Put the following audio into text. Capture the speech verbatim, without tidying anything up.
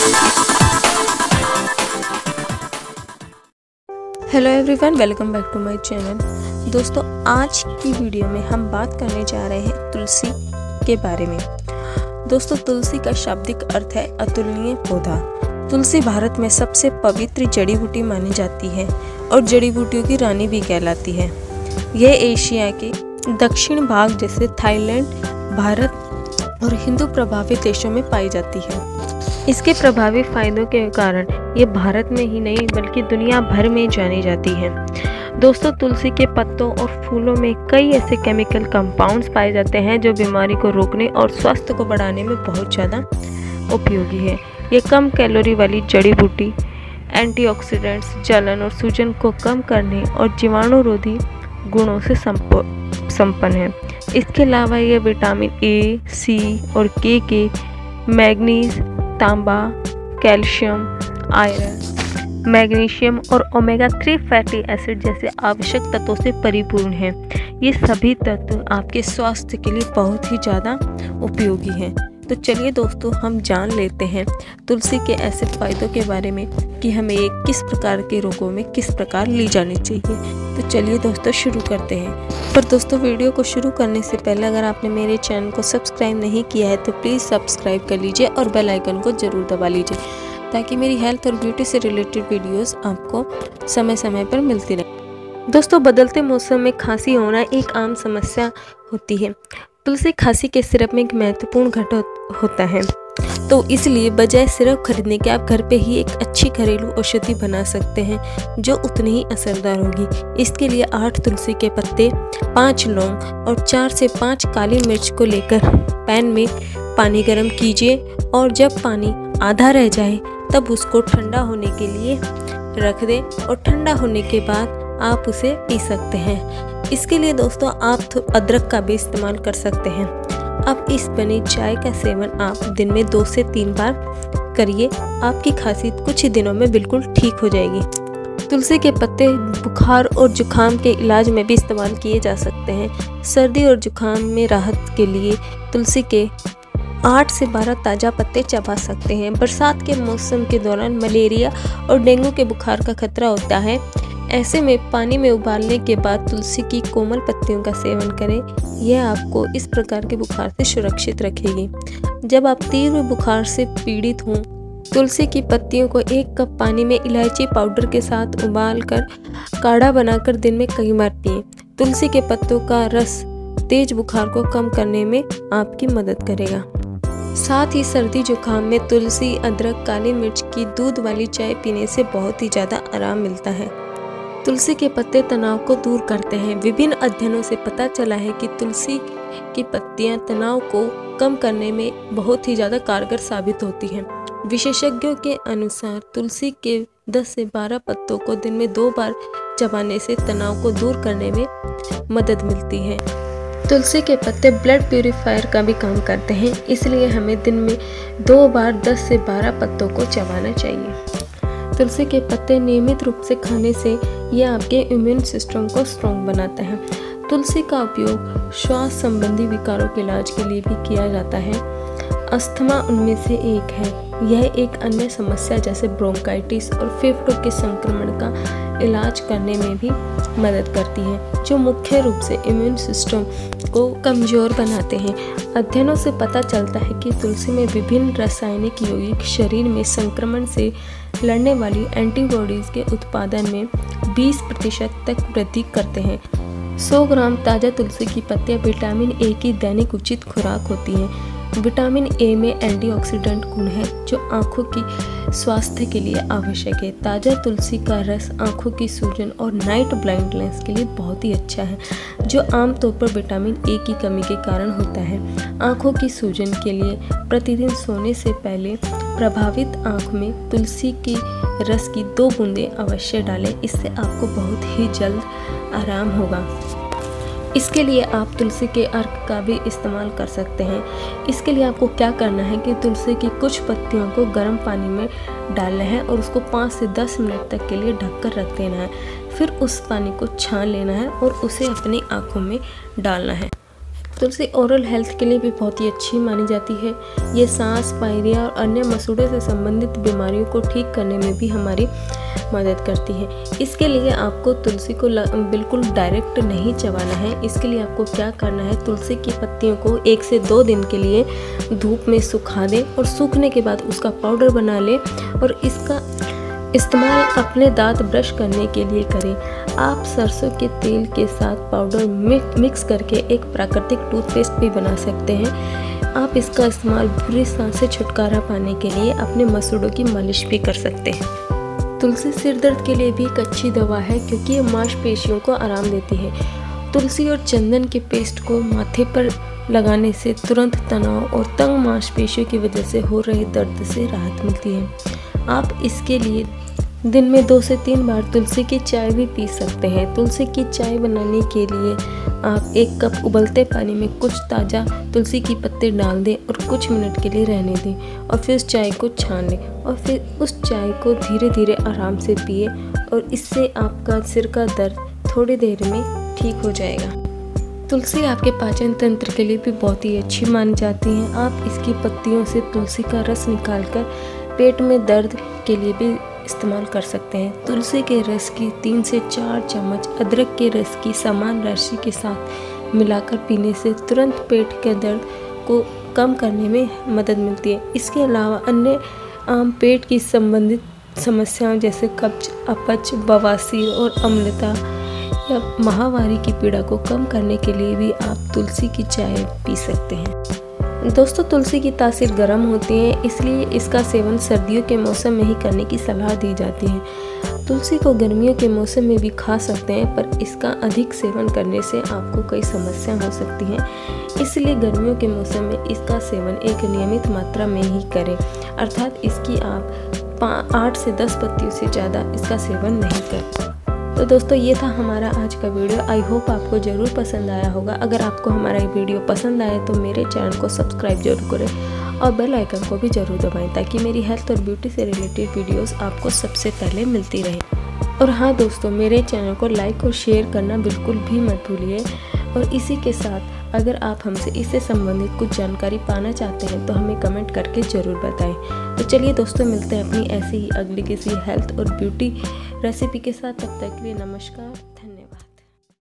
Hello everyone, welcome back to my channel. दोस्तों, आज की वीडियो में हम बात करने जा रहे हैं तुलसी के बारे में। दोस्तों, तुलसी का शाब्दिक अर्थ है अतुलनीय पौधा। तुलसी भारत में सबसे पवित्र जड़ी बूटी मानी जाती है और जड़ी बूटियों की रानी भी कहलाती है। यह एशिया के दक्षिण भाग जैसे थाईलैंड, भारत और हिंदू प्रभावित देशों में पाई जाती है। इसके प्रभावी फायदों के कारण ये भारत में ही नहीं बल्कि दुनिया भर में जानी जाती है। दोस्तों, तुलसी के पत्तों और फूलों में कई ऐसे केमिकल कंपाउंड्स पाए जाते हैं जो बीमारी को रोकने और स्वास्थ्य को बढ़ाने में बहुत ज़्यादा उपयोगी है। ये कम कैलोरी वाली जड़ी बूटी एंटीऑक्सीडेंट्स, जलन और सूजन को कम करने और जीवाणुरोधी गुणों से संपन्न है। इसके अलावा ये विटामिन ए, सी और के के, मैग्नीज, तांबा, कैल्शियम, आयरन, मैग्नीशियम और ओमेगा थ्री फैटी एसिड जैसे आवश्यक तत्वों से परिपूर्ण है। ये सभी तत्व आपके स्वास्थ्य के लिए बहुत ही ज़्यादा उपयोगी हैं। तो चलिए दोस्तों, हम जान लेते हैं तुलसी के ऐसे फायदों के बारे में कि हमें ये किस प्रकार के रोगों में किस प्रकार ली जानी चाहिए। तो चलिए दोस्तों, शुरू करते हैं। पर दोस्तों, वीडियो को शुरू करने से पहले अगर आपने मेरे चैनल को सब्सक्राइब नहीं किया है तो प्लीज़ सब्सक्राइब कर लीजिए और बेल आइकन को ज़रूर दबा लीजिए ताकि मेरी हेल्थ और ब्यूटी से रिलेटेड वीडियोस आपको समय समय पर मिलती रहे। दोस्तों, बदलते मौसम में खांसी होना एक आम समस्या होती है। तुलसी खांसी के सिरप में एक महत्वपूर्ण घटक होता है, तो इसलिए बजाय सिरप खरीदने के आप घर पे ही एक अच्छी घरेलू औषधि बना सकते हैं जो उतनी ही असरदार होगी। इसके लिए आठ तुलसी के पत्ते, पाँच लौंग और चार से पाँच काली मिर्च को लेकर पैन में पानी गर्म कीजिए और जब पानी आधा रह जाए तब उसको ठंडा होने के लिए रख दें और ठंडा होने के बाद आप उसे पी सकते हैं। इसके लिए दोस्तों आप अदरक का भी इस्तेमाल कर सकते हैं। अब इस बनी चाय का सेवन आप दिन में दो से तीन बार करिए। आपकी खांसी कुछ ही दिनों में बिल्कुल ठीक हो जाएगी। तुलसी के पत्ते बुखार और जुखाम के इलाज में भी इस्तेमाल किए जा सकते हैं। सर्दी और जुखाम में राहत के लिए तुलसी के आठ से बारह ताज़ा पत्ते चबा सकते हैं। बरसात के मौसम के दौरान मलेरिया और डेंगू के बुखार का खतरा होता है। ऐसे में पानी में उबालने के बाद तुलसी की कोमल पत्तियों का सेवन करें। यह आपको इस प्रकार के बुखार से सुरक्षित रखेगी। जब आप तीव्र बुखार से पीड़ित हों, तुलसी की पत्तियों को एक कप पानी में इलायची पाउडर के साथ उबाल कर काढ़ा बनाकर दिन में कई बार पिएं। तुलसी के पत्तों का रस तेज बुखार को कम करने में आपकी मदद करेगा। साथ ही सर्दी जुकाम में तुलसी, अदरक, काली मिर्च की दूध वाली चाय पीने से बहुत ही ज़्यादा आराम मिलता है। तुलसी के पत्ते तनाव को दूर करते हैं। विभिन्न अध्ययनों से पता चला है कि तुलसी की पत्तियां तनाव को कम करने में बहुत ही ज़्यादा कारगर साबित होती हैं। विशेषज्ञों के अनुसार तुलसी के दस से बारह पत्तों को दिन में दो बार चबाने से तनाव को दूर करने में मदद मिलती है। तुलसी के पत्ते ब्लड प्यूरिफायर का भी काम करते हैं, इसलिए हमें दिन में दो बार दस से बारह पत्तों को चबाना चाहिए। तुलसी के पत्ते नियमित रूप से खाने से यह आपके इम्यून सिस्टम को स्ट्रॉन्ग बनाता है। तुलसी का उपयोग श्वास संबंधी विकारों के इलाज के लिए भी किया जाता है। अस्थमा उनमें से एक है। यह एक अन्य समस्या जैसे ब्रोंकाइटिस और फेफड़ों के संक्रमण का इलाज करने में भी मदद करती है, जो मुख्य रूप से इम्यून सिस्टम को कमज़ोर बनाते हैं। अध्ययनों से पता चलता है कि तुलसी में विभिन्न रासायनिक यौगिक शरीर में संक्रमण से लड़ने वाली एंटीबॉडीज़ के उत्पादन में बीस प्रतिशत तक वृद्धि करते हैं। सौ ग्राम ताज़ा तुलसी की पत्तियां विटामिन ए की दैनिक उचित खुराक होती हैं। विटामिन ए में एंटीऑक्सीडेंट गुण है जो आँखों की स्वास्थ्य के लिए आवश्यक है। ताज़ा तुलसी का रस आँखों की सूजन और नाइट ब्लाइंडनेस के लिए बहुत ही अच्छा है, जो आमतौर पर विटामिन ए की कमी के कारण होता है। आँखों की सूजन के लिए प्रतिदिन सोने से पहले प्रभावित आँख में तुलसी की रस की दो बूंदें अवश्य डालें। इससे आपको बहुत ही जल्द आराम होगा। इसके लिए आप तुलसी के अर्क का भी इस्तेमाल कर सकते हैं। इसके लिए आपको क्या करना है कि तुलसी की कुछ पत्तियों को गर्म पानी में डालना है और उसको पाँच से दस मिनट तक के लिए ढककर रख देना है। फिर उस पानी को छान लेना है और उसे अपनी आँखों में डालना है। तुलसी ओरल हेल्थ के लिए भी बहुत ही अच्छी मानी जाती है। ये सांस, पायरिया और अन्य मसूड़े से संबंधित बीमारियों को ठीक करने में भी हमारी मदद करती है। इसके लिए आपको तुलसी को बिल्कुल डायरेक्ट नहीं चबाना है। इसके लिए आपको क्या करना है, तुलसी की पत्तियों को एक से दो दिन के लिए धूप में सुखा दें और सूखने के बाद उसका पाउडर बना लें और इसका इस्तेमाल अपने दांत ब्रश करने के लिए करें। आप सरसों के तेल के साथ पाउडर मिक्स करके एक प्राकृतिक टूथपेस्ट भी बना सकते हैं। आप इसका इस्तेमाल बुरी सांस से छुटकारा पाने के लिए अपने मसूड़ों की मालिश भी कर सकते हैं। तुलसी सिर दर्द के लिए भी एक अच्छी दवा है क्योंकि ये मांसपेशियों को आराम देती है। तुलसी और चंदन के पेस्ट को माथे पर लगाने से तुरंत तनाव और तंग मांसपेशियों की वजह से हो रहे दर्द से राहत मिलती है। आप इसके लिए दिन में दो से तीन बार तुलसी की चाय भी पी सकते हैं। तुलसी की चाय बनाने के लिए आप एक कप उबलते पानी में कुछ ताज़ा तुलसी की पत्ते डाल दें और कुछ मिनट के लिए रहने दें और फिर उस चाय को छान लें और फिर उस चाय को धीरे धीरे आराम से पिए और इससे आपका सिर का दर्द थोड़ी देर में ठीक हो जाएगा। तुलसी आपके पाचन तंत्र के लिए भी बहुत ही अच्छी मानी जाती है। आप इसकी पत्तियों से तुलसी का रस निकालकर पेट में दर्द के लिए भी इस्तेमाल कर सकते हैं। तुलसी के रस की तीन से चार चम्मच अदरक के रस की समान राशि के साथ मिलाकर पीने से तुरंत पेट के दर्द को कम करने में मदद मिलती है। इसके अलावा अन्य आम पेट की संबंधित समस्याओं जैसे कब्ज, अपच, बवासीर और अम्लता या माहवारी की पीड़ा को कम करने के लिए भी आप तुलसी की चाय पी सकते हैं। दोस्तों, तुलसी की तासीर गर्म होती है, इसलिए इसका सेवन सर्दियों के मौसम में ही करने की सलाह दी जाती है। तुलसी को गर्मियों के मौसम में भी खा सकते हैं, पर इसका अधिक सेवन करने से आपको कई समस्या हो सकती हैं। इसलिए गर्मियों के मौसम में इसका सेवन एक नियमित मात्रा में ही करें, अर्थात इसकी आप आठ से दस पत्तियों से ज़्यादा इसका सेवन नहीं करें। तो दोस्तों, ये था हमारा आज का वीडियो। आई होप आपको ज़रूर पसंद आया होगा। अगर आपको हमारा ये वीडियो पसंद आए तो मेरे चैनल को सब्सक्राइब जरूर करें और बेल आइकन को भी ज़रूर दबाएं ताकि मेरी हेल्थ और ब्यूटी से रिलेटेड वीडियोस आपको सबसे पहले मिलती रहें। और हाँ दोस्तों, मेरे चैनल को लाइक और शेयर करना बिल्कुल भी मत भूलिए। और इसी के साथ अगर आप हमसे इससे संबंधित कुछ जानकारी पाना चाहते हैं तो हमें कमेंट करके ज़रूर बताएं। तो चलिए दोस्तों, मिलते हैं अपनी ऐसी ही अगली किसी हेल्थ और ब्यूटी रेसिपी के साथ। तब तक के लिए नमस्कार।